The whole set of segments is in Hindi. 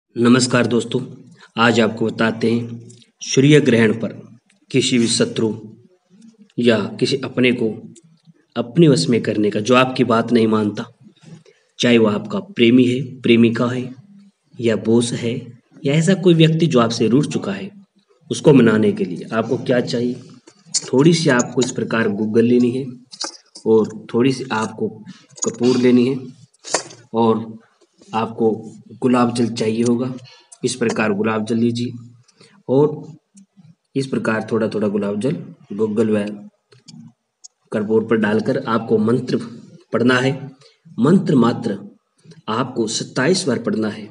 नमस्कार दोस्तों। आज आपको बताते हैं सूर्य ग्रहण पर किसी भी शत्रु या किसी अपने को अपने वश में करने का, जो आपकी बात नहीं मानता, चाहे वो आपका प्रेमी है, प्रेमिका है या बॉस है या ऐसा कोई व्यक्ति जो आपसे रूठ चुका है, उसको मनाने के लिए आपको क्या चाहिए? थोड़ी सी आपको इस प्रकार गूगल लेनी है और थोड़ी सी आपको कपूर लेनी है और आपको गुलाब जल चाहिए होगा। इस प्रकार गुलाब जल लीजिए और इस प्रकार थोड़ा थोड़ा गुलाब जल गूगल व कपूर पर डालकर आपको मंत्र पढ़ना है। मंत्र मात्र आपको 27 बार पढ़ना है।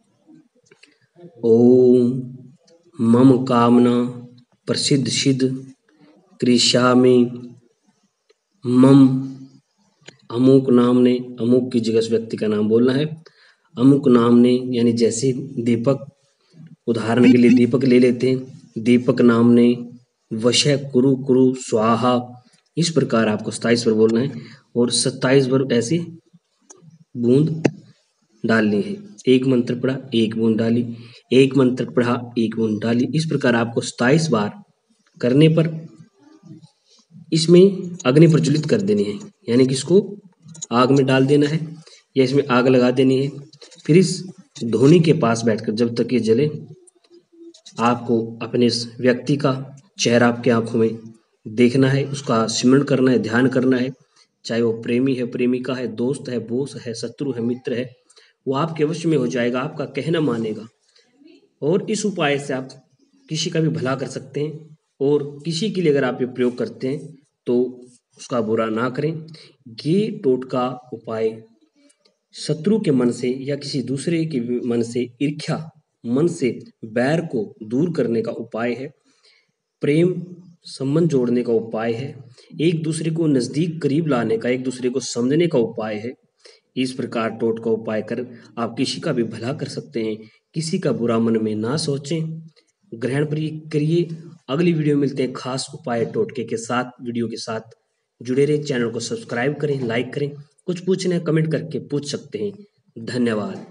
ओम मम कामना प्रसिद्ध सिद्ध कृष्यामि मम। अमुक नाम ने, अमुक की जगह उस व्यक्ति का नाम बोलना है। अमुक नाम ने यानी जैसे दीपक, उदाहरण के लिए दीपक ले लेते हैं। दीपक नाम ने वशय कुरु कुरु स्वाहा। इस प्रकार आपको 27 बार बोलना है और 27 बार ऐसे बूंद डालनी है। एक मंत्र पढ़ा, एक बूंद डाली, एक मंत्र पढ़ा, एक बूंद डाली। इस प्रकार आपको 27 बार करने पर इसमें अग्नि प्रज्वलित कर देनी है, यानी कि इसको आग में डाल देना है या इसमें आग लगा देनी है। फिर इस धोनी के पास बैठकर जब तक ये जले, आपको अपने इस व्यक्ति का चेहरा आपकी आंखों में देखना है, उसका स्मरण करना है, ध्यान करना है। चाहे वो प्रेमी है, प्रेमिका है, दोस्त है, बॉस है, शत्रु है, मित्र है, वो आपके वश में हो जाएगा, आपका कहना मानेगा। और इस उपाय से आप किसी का भी भला कर सकते हैं और किसी के लिए अगर आप ये प्रयोग करते हैं तो उसका बुरा ना करें। ये टोटका उपाय शत्रु के मन से या किसी दूसरे के मन से ईर्ष्या, मन से बैर को दूर करने का उपाय है। प्रेम संबंध जोड़ने का उपाय है। एक दूसरे को नजदीक करीब लाने का, एक दूसरे को समझने का उपाय है। इस प्रकार टोटका उपाय कर आप किसी का भी भला कर सकते हैं। किसी का बुरा मन में ना सोचें, ग्रहण पर ये करिए। अगली वीडियो में मिलते हैं खास उपाय टोटके के साथ। वीडियो के साथ जुड़े रहे, चैनल को सब्सक्राइब करें, लाइक करें। कुछ पूछना है कमेंट करके पूछ सकते हैं। धन्यवाद।